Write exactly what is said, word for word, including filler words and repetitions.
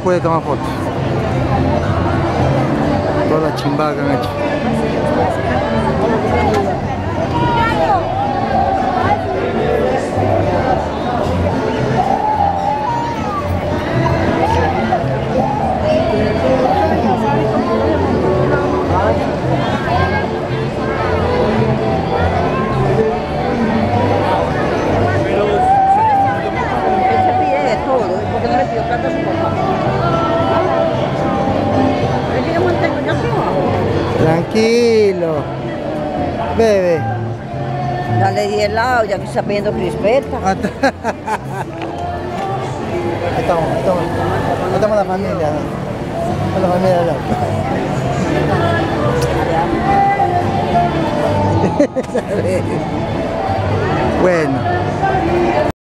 puede tomar fotos. Toda la chimbada que han hecho. Tranquilo, bebe. Ya le di helado, ya que está pidiendo crispeta. Ahí estamos, ahí estamos. Ahí estamos la familia, ¿no? Con la familia de la... Bueno.